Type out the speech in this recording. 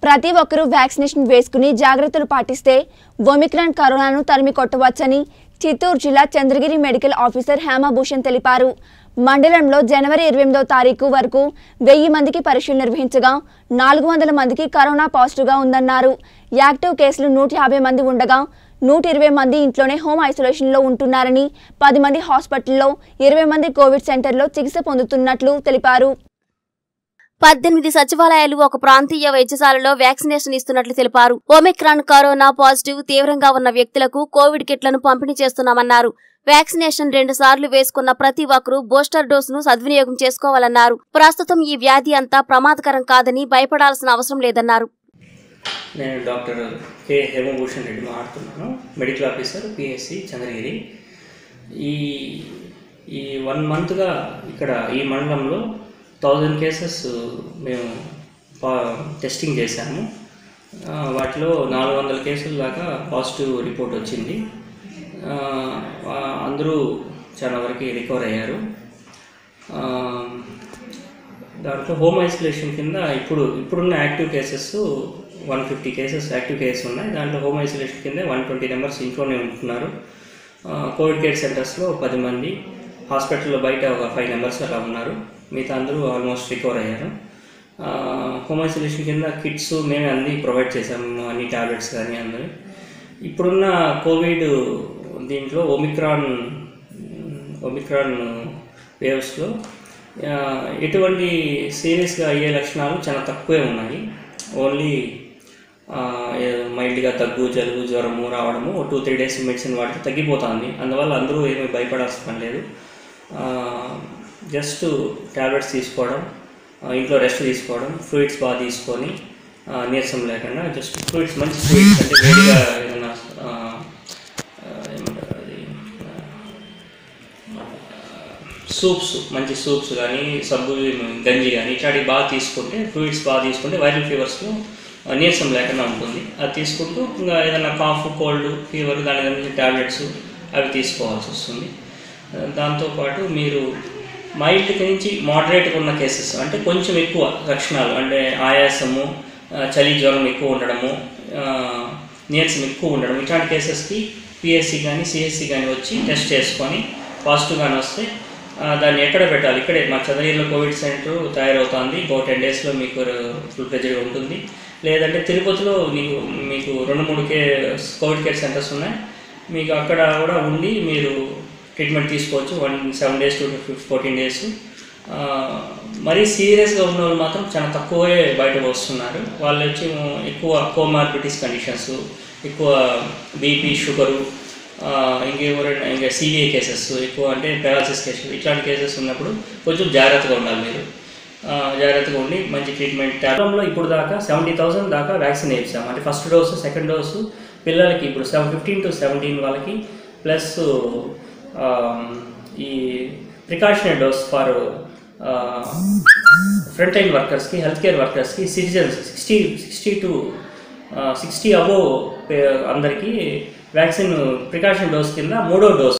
ప్రతి ఒక్కరూ వ్యాక్సినేషన్ వేసుకుని జాగ్రత్తలు పాటిస్తే ఒమిక్రాన్ కరోనాను తరిమి కొట్టవచ్చని చిత్తూరు జిల్లా చంద్రగిరి మెడికల్ ఆఫీసర్ హేమభూషణ్ తెలిపారు. మండలంలో జనవరి 28వ తారీఖు వరకు 1000 మందికి పరీక్షలు నిర్వహించగా 400 మందికి కరోనా పాజిటివ్గా ఉందన్నారు. యాక్టివ్ కేసులు 150 మంది ఉండగా 120 మంది ఇంట్లోనే హోమ్ ఐసోలేషన్లో ఉంటున్నారని, 10 మంది హాస్పిటల్లో, 20 మంది కోవిడ్ సెంటర్లో చికిత్స పొందుతున్నట్లు తెలిపారు. 18 సచివాలయాలు ఒక ప్రాంతీయ వైద్యశాలలో వ్యాక్సినేషన్ ఇస్తున్నట్లు తెలిపారు. ఒమిక్రాన్ కరోనా పాజిటివ్ తీవ్రంగా ఉన్న వ్యక్తులకు కోవిడ్ కిట్లను పంపిణీ చేస్తున్నామన్నారు. వ్యాక్సినేషన్ 2 సార్లు వేసుకున్న ప్రతి ఒక్కరూ బూస్టర్ డోసును సద్వినియోగం చేసుకోవాలన్నారు. ప్రస్తుతం ఈ వ్యాధి అంతా ప్రమాదకరం కాదని భయపడాల్సిన అవసరం లేదన్నారు. నేను డాక్టర్ కె హేమభూషణ్ రెడ్డి మాట్లాడుతున్నాను, మెడికల్ ఆఫీసర్ పిఎస్సి చంద్రగిరి. ఈ 1 మంత్గా ఇక్కడ ఈ మండలంలో 1000 కేసెస్ మేము టెస్టింగ్ చేశాము. వాటిలో 400 కేసుల దాకా పాజిటివ్ రిపోర్ట్ వచ్చింది. అందరూ చాలా వరకు రికవర్ అయ్యారు. దాంట్లో హోమ్ ఐసోలేషన్ కింద ఇప్పుడున్న active cases 150 cases active cases ఉన్నాయి. దాంట్లో హోమ్ ఐసోలేషన్ కింద 120 మెంబర్స్ ఇంట్లోనే ఉంటున్నారు. కోవిడ్ కేర్ సెంటర్స్లో 10 మంది, హాస్పిటల్లో బయట ఒక 5 మెంబర్స్ అలా ఉన్నారు. మిగతా అందరూ ఆల్మోస్ట్ రికవర్ అయ్యారు. హోమ్ ఐసోలేషన్ కింద కిట్స్ మేమే అన్నీ ప్రొవైడ్ చేసాము, అన్ని ట్యాబ్లెట్స్ కానీ అందరూ. ఇప్పుడున్న కోవిడ్ దీంట్లో ఒమిక్రాన్ వేవ్స్లో ఎటువంటి సీరియస్గా అయ్యే లక్షణాలు చాలా తక్కువే ఉన్నాయి. ఓన్లీ మైల్డ్గా దగ్గు, జలుబు, జ్వరము రావడము 2-3 డేస్ మెడిసిన్ వాడితే తగ్గిపోతుంది. అందువల్ల అందరూ ఏమీ భయపడాల్సిన పని లేదు. జస్ట్ ట్యాబ్లెట్స్ తీసుకోవడం, ఇంట్లో రెస్ట్ తీసుకోవడం, ఫ్రూట్స్ బాగా తీసుకొని నీరసం లేకుండా జస్ట్ ఫ్రూట్స్, మంచి ఫ్రూట్స్ అంటే వేడిగా ఏదైనా ఏమంటారు అది సూప్స్, మంచి సూప్స్ కానీ, సబ్బు, గంజి కానీ ఇట్లాంటివి బాగా తీసుకుంటే, ఫ్రూట్స్ బాగా తీసుకుంటే వైరల్ ఫీవర్స్లో నీరసం లేకుండా ఉంటుంది. అది తీసుకుంటూ ఇంకా ఏదైనా కాఫ్, కోల్డ్, ఫీవర్ దాని గురించి ట్యాబ్లెట్స్ అవి తీసుకోవాల్సి వస్తుంది. దాంతోపాటు మీరు మైల్డ్ నుంచి మోడరేట్గా ఉన్న కేసెస్ అంటే కొంచెం ఎక్కువ లక్షణాలు అంటే ఆయాసము, చలి, జ్వరం ఎక్కువ ఉండడము, నీరసం ఎక్కువ ఉండడం, ఇట్లాంటి కేసెస్కి పిఎస్సి కానీ సిఎస్సి కానీ వచ్చి టెస్ట్ చేసుకొని పాజిటివ్గానే వస్తే దాన్ని ఎక్కడ పెట్టాలి, ఇక్కడే మా చంద్రగిరిలో కోవిడ్ సెంటర్ తయారవుతుంది. ఇంకో 10 డేస్లో మీకు ఫుల్ ప్రెజర్గా ఉంటుంది. లేదంటే తిరుపతిలో మీకు 2-3 కోవిడ్ కేర్ సెంటర్స్ ఉన్నాయి. మీకు అక్కడ కూడా ఉండి మీరు ట్రీట్మెంట్ తీసుకోవచ్చు. 7 days to 14 days. మరీ సీరియస్గా ఉన్న వాళ్ళు మాత్రం చాలా తక్కువే బయటకు వస్తున్నారు. వాళ్ళు వచ్చి ఎక్కువ కోమార్బిడిటీస్ కండిషన్స్, ఎక్కువ బీపీ, షుగరు, ఇంకా సివిఏ కేసెస్ ఎక్కువ అంటే పెరాలసిస్ కేసెస్, ఇట్లాంటి కేసెస్ ఉన్నప్పుడు కొంచెం జాగ్రత్తగా ఉండాలి. మీరు జాగ్రత్తగా ఉండి మంచి ట్రీట్మెంట్. కేరళలో ఇప్పుడు దాకా 70,000 దాకా వ్యాక్సిన్ వేయించాము. అంటే ఫస్ట్ డోసు, సెకండ్ డోసు పిల్లలకి ఇప్పుడు 15 to 17 వాళ్ళకి, ప్లస్ ఈ precautionary dose for front line వర్కర్స్కి, హెల్త్ కేర్ వర్కర్స్కి, సిటిజన్స్ 60 to 60 అబోవ్ అందరికీ వ్యాక్సిన్ ప్రికాషన్ డోస్ కింద 3వ డోస్